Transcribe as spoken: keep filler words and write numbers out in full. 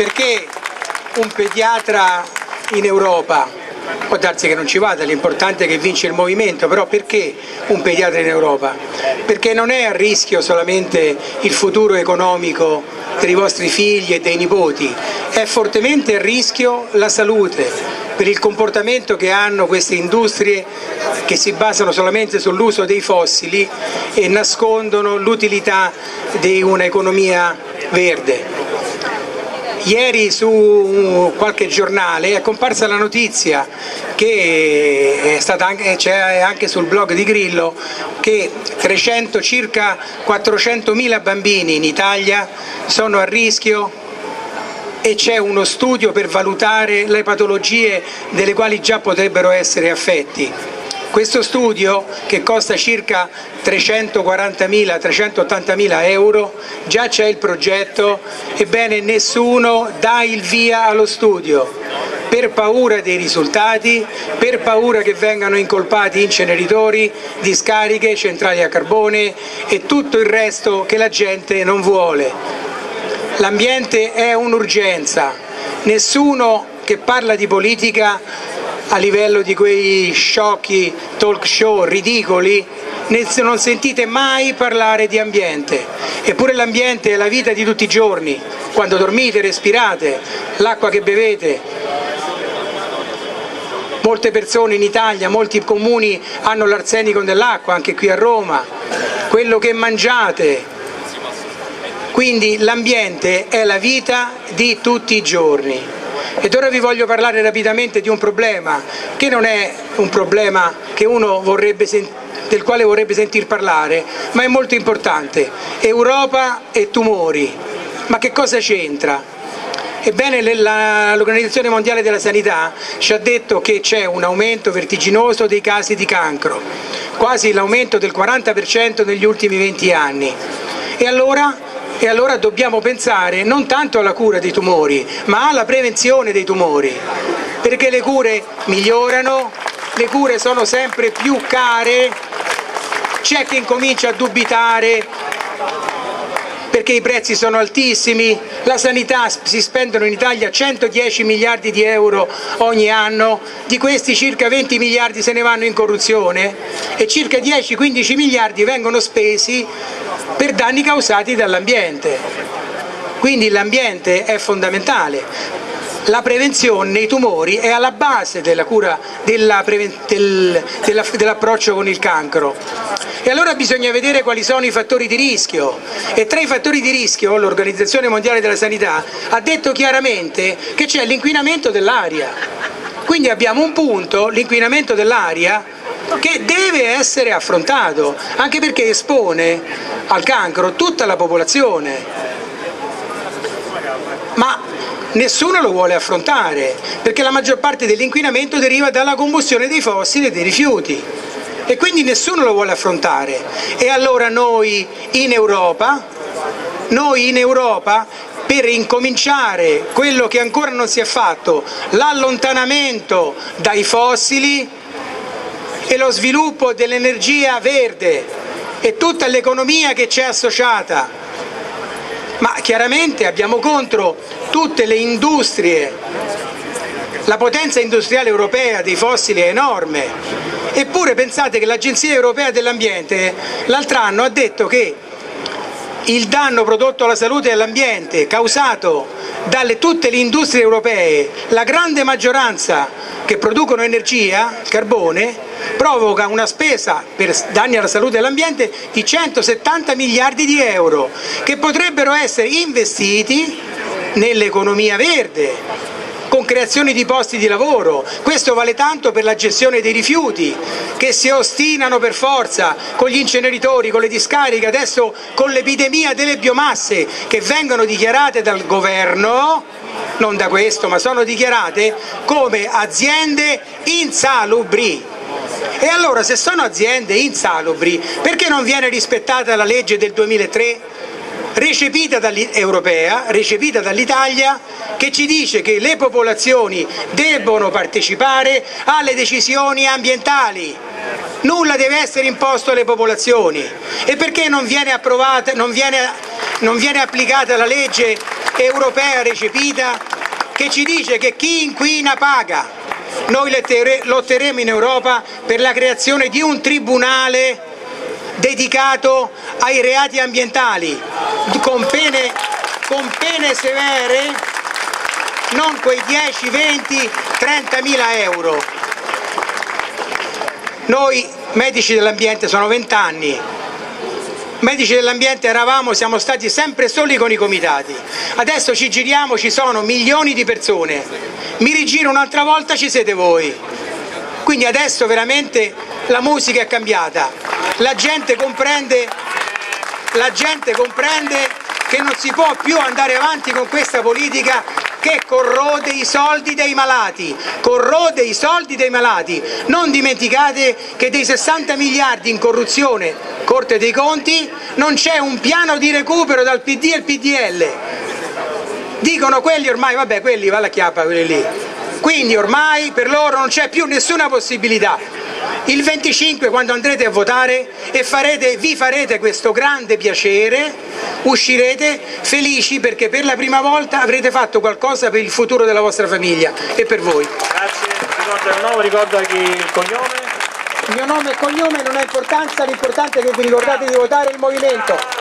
perché un pediatra in Europa, può darsi che non ci vada, l'importante è che vince il movimento, però perché un pediatra in Europa? Perché non è a rischio solamente il futuro economico dei vostri figli e dei nipoti, è fortemente a rischio la salute, per il comportamento che hanno queste industrie che si basano solamente sull'uso dei fossili e nascondono l'utilità di un'economia verde. Ieri su qualche giornale è comparsa la notizia, che è stata anche, c'è anche sul blog di Grillo, che trecento, circa quattrocentomila bambini in Italia sono a rischio e c'è uno studio per valutare le patologie delle quali già potrebbero essere affetti. Questo studio, che costa circa trecentoquarantamila trecentottantamila euro, già c'è il progetto, ebbene nessuno dà il via allo studio, per paura dei risultati, per paura che vengano incolpati inceneritori, discariche, centrali a carbone e tutto il resto che la gente non vuole. L'ambiente è un'urgenza, nessuno che parla di politica a livello di quei sciocchi talk show ridicoli, non sentite mai parlare di ambiente, eppure l'ambiente è la vita di tutti i giorni, quando dormite, respirate, l'acqua che bevete. Molte persone in Italia, molti comuni hanno l'arsenico nell'acqua, anche qui a Roma, quello che mangiate. Quindi l'ambiente è la vita di tutti i giorni. Ed ora vi voglio parlare rapidamente di un problema che non è un problema che uno vorrebbe del quale vorrebbe sentir parlare, ma è molto importante. Europa e tumori. Ma che cosa c'entra? Ebbene, l'Organizzazione Mondiale della Sanità ci ha detto che c'è un aumento vertiginoso dei casi di cancro, quasi l'aumento del quaranta per cento negli ultimi venti anni. E allora? E allora dobbiamo pensare non tanto alla cura dei tumori, ma alla prevenzione dei tumori, perché le cure migliorano, le cure sono sempre più care, c'è chi incomincia a dubitare perché i prezzi sono altissimi, la sanità si spendono in Italia centodieci miliardi di euro ogni anno, di questi circa venti miliardi se ne vanno in corruzione e circa dieci quindici miliardi vengono spesi per danni causati dall'ambiente. Quindi l'ambiente è fondamentale. La prevenzione dei tumori è alla base della cura, della preven- del, della, dell'approccio con il cancro. E allora bisogna vedere quali sono i fattori di rischio. E tra i fattori di rischio l'Organizzazione Mondiale della Sanità ha detto chiaramente che c'è l'inquinamento dell'aria. Quindi abbiamo un punto, l'inquinamento dell'aria, che deve essere affrontato, anche perché espone al cancro tutta la popolazione. Ma nessuno lo vuole affrontare, perché la maggior parte dell'inquinamento deriva dalla combustione dei fossili e dei rifiuti e quindi nessuno lo vuole affrontare. E allora noi in Europa, noi in Europa per incominciare quello che ancora non si è fatto, l'allontanamento dai fossili e lo sviluppo dell'energia verde e tutta l'economia che c'è associata. Ma chiaramente abbiamo contro tutte le industrie, la potenza industriale europea dei fossili è enorme, eppure pensate che l'Agenzia Europea dell'Ambiente l'altro anno ha detto che il danno prodotto alla salute e all'ambiente causato dalle tutte le industrie europee, la grande maggioranza che producono energia, carbone, provoca una spesa per danni alla salute e all'ambiente di centosettanta miliardi di euro che potrebbero essere investiti nell'economia verde, con creazione di posti di lavoro. Questo vale tanto per la gestione dei rifiuti, che si ostinano per forza con gli inceneritori, con le discariche, adesso con l'epidemia delle biomasse che vengono dichiarate dal governo, non da questo, ma sono dichiarate come aziende insalubri. E allora, se sono aziende insalubri, perché non viene rispettata la legge del duemilatré? Recepita europea, recepita dall'Italia, che ci dice che le popolazioni debbono partecipare alle decisioni ambientali. Nulla deve essere imposto alle popolazioni. E perché non viene approvata, non viene, non viene applicata la legge europea recepita che ci dice che chi inquina paga. Noi lotteremo in Europa per la creazione di un tribunale dedicato ai reati ambientali, con pene, con pene severe, non quei dieci, venti, trentamila euro. Noi medici dell'ambiente sono vent'anni, medici dell'ambiente eravamo, siamo stati sempre soli con i comitati, adesso ci giriamo, ci sono milioni di persone, mi rigiro un'altra volta, ci siete voi, quindi adesso veramente la musica è cambiata, la gente comprende, la gente comprende che non si può più andare avanti con questa politica che corrode i soldi dei malati, corrode i soldi dei malati. Non dimenticate che dei sessanta miliardi in corruzione, Corte dei Conti, non c'è un piano di recupero dal P D e il P D L. Dicono quelli ormai, vabbè, quelli va la chiappa, quelli lì. Quindi ormai per loro non c'è più nessuna possibilità. Il venticinque, quando andrete a votare e farete, vi farete questo grande piacere, uscirete felici perché per la prima volta avrete fatto qualcosa per il futuro della vostra famiglia e per voi. Grazie, ricorda il nome, ricorda chi il cognome. Il mio nome e cognome non ha importanza, l'importante è che vi ricordate di votare il movimento.